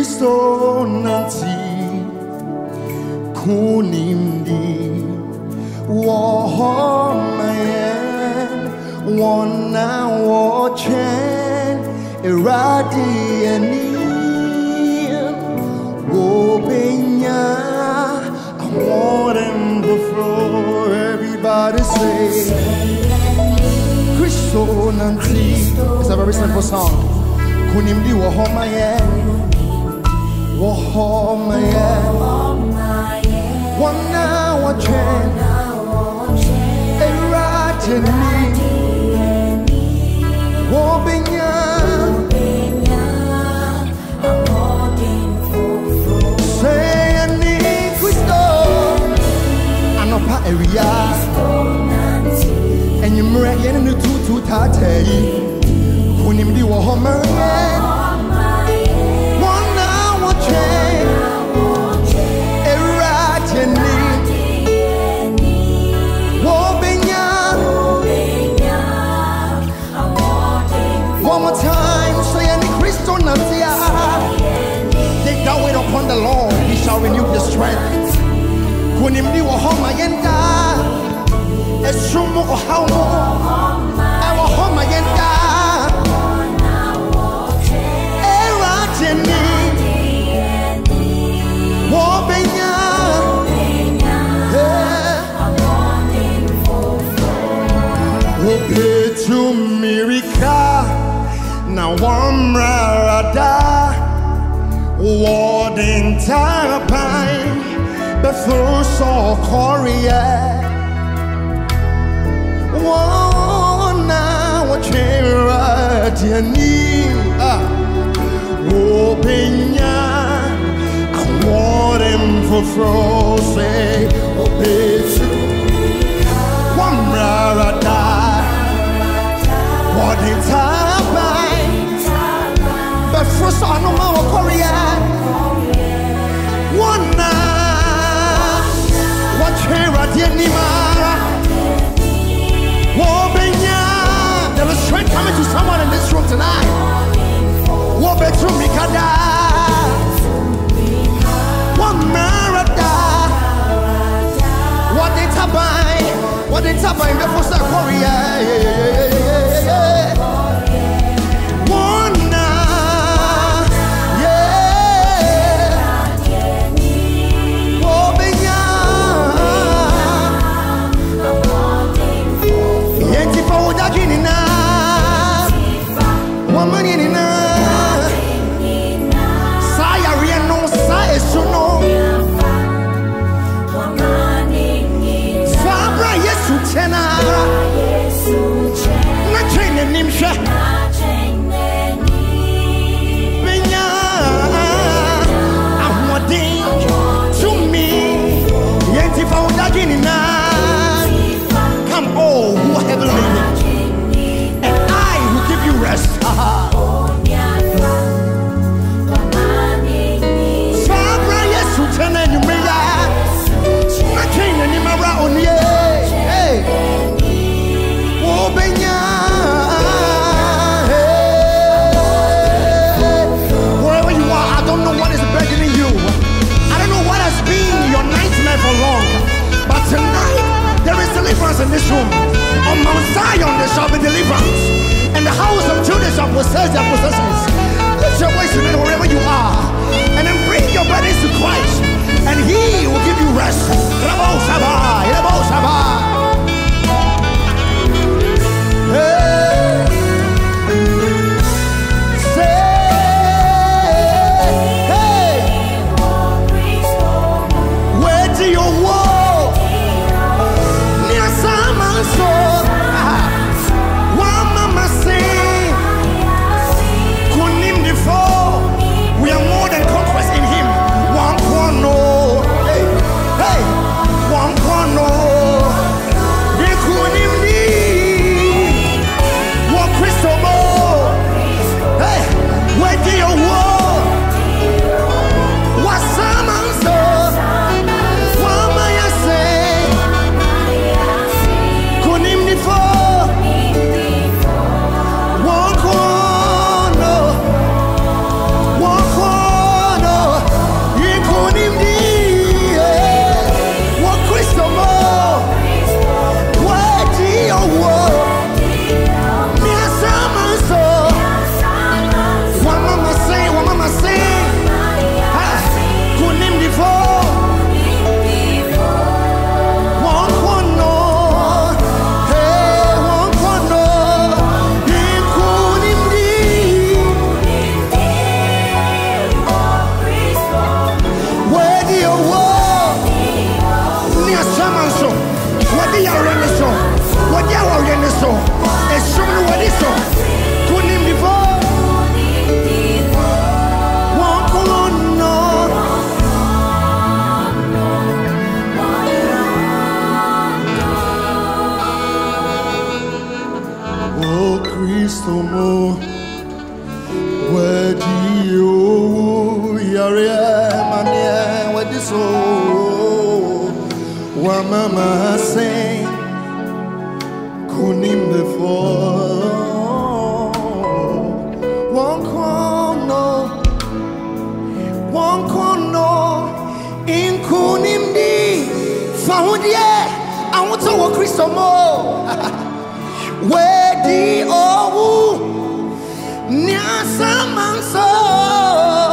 Kristo nanti kunimdi wohomayen wana wochen iradiani wobenya. I want him before everybody say Kristo nanti. It's a very simple song. Kunimdi wohomayen wana wochen iradiani wobenya. Say I need Kristo anopa area and you mre yen no tutu tatei kunimdi wohomayen wana wochen iradiani wobenya. One more time, say any Christo Nantia. They that wait upon the Lord, he shall renew his strength. Kunimdi wahoma yenda, esumo ohamo, ewahoma yenda, erateni, wobenya, wopetu mirika. Now one rada warden tarapine before so Korea one now chera tiani openya warden for froze opetu one rada warden tarapine but first I know my Korea one night what here at the anima there is strength coming to someone in this room tonight. What better mikada one marada what they tabai before sa Korea mama say kunim before one kono in kunimdi found ye I want to walk Christo more where the oh nyasa manso